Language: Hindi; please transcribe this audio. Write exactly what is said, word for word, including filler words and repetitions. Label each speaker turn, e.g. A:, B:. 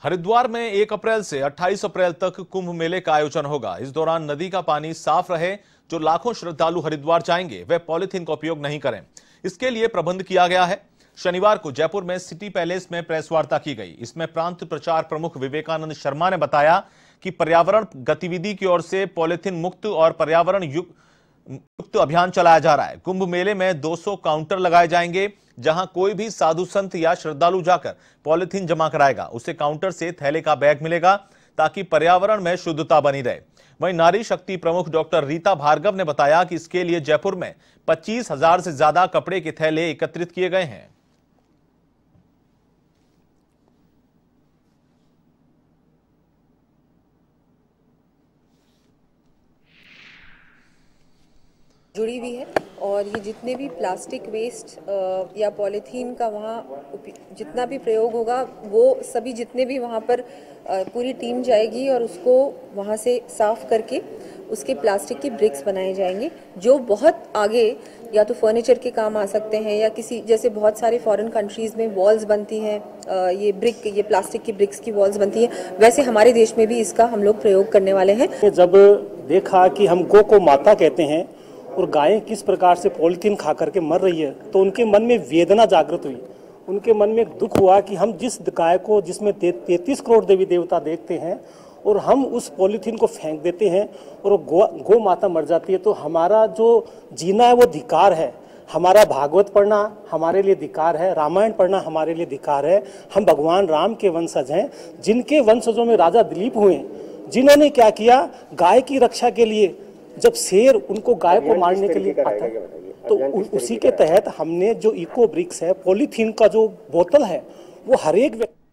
A: हरिद्वार में एक अप्रैल से अट्ठाईस अप्रैल तक कुंभ मेले का आयोजन होगा। इस दौरान नदी का पानी साफ रहे। जो लाखों श्रद्धालु हरिद्वार जाएंगे वे पॉलिथीन का उपयोग नहीं करें, इसके लिए प्रबंध किया गया है। शनिवार को जयपुर में सिटी पैलेस में प्रेस वार्ता की गई। इसमें प्रांत प्रचार प्रमुख विवेकानंद शर्मा ने बताया कि पर्यावरण गतिविधि की ओर से पॉलिथीन मुक्त और पर्यावरण युक्त मुक्त अभियान चलाया जा रहा है। कुंभ मेले में दो सौ काउंटर लगाए जाएंगे, जहां कोई भी साधु संत या श्रद्धालु जाकर पॉलिथीन जमा कराएगा उसे काउंटर से थैले का बैग मिलेगा, ताकि पर्यावरण में शुद्धता बनी रहे। वहीं नारी शक्ति प्रमुख डॉक्टर रीता भार्गव ने बताया कि इसके लिए जयपुर में पच्चीस हजार से ज्यादा कपड़े के थैले एकत्रित किए गए हैं।
B: जुड़ी हुई है और ये जितने भी प्लास्टिक वेस्ट या पॉलीथीन का वहाँ जितना भी प्रयोग होगा वो सभी जितने भी वहाँ पर पूरी टीम जाएगी और उसको वहाँ से साफ करके उसके प्लास्टिक की ब्रिक्स बनाए जाएंगे, जो बहुत आगे या तो फर्नीचर के काम आ सकते हैं या किसी जैसे बहुत सारे फॉरेन कंट्रीज़ में वॉल्स बनती हैं, ये ब्रिक ये प्लास्टिक की ब्रिक्स की वॉल्स बनती हैं, वैसे हमारे देश में भी इसका हम लोग प्रयोग करने वाले हैं।
C: जब देखा कि हम गौ को माता कहते हैं और गायें किस प्रकार से पॉलीथीन खा करके मर रही है, तो उनके मन में वेदना जागृत हुई। उनके मन में एक दुख हुआ कि हम जिस गाय को जिसमें तैंतीस करोड़ देवी देवता देखते हैं और हम उस पॉलीथीन को फेंक देते हैं और गो गौ माता मर जाती है, तो हमारा जो जीना है वो धिकार है। हमारा भागवत पढ़ना हमारे लिए धिकार है, रामायण पढ़ना हमारे लिए धिकार है। हम भगवान राम के वंशज हैं, जिनके वंशजों में राजा दिलीप हुए, जिन्होंने क्या किया, गाय की रक्षा के लिए जब शेर उनको गाय को मारने के लिए आता है, तो उसी के तहत हमने जो इको ब्रिक्स है, पॉलीथीन का जो बोतल है, वो हर एक व्यक्ति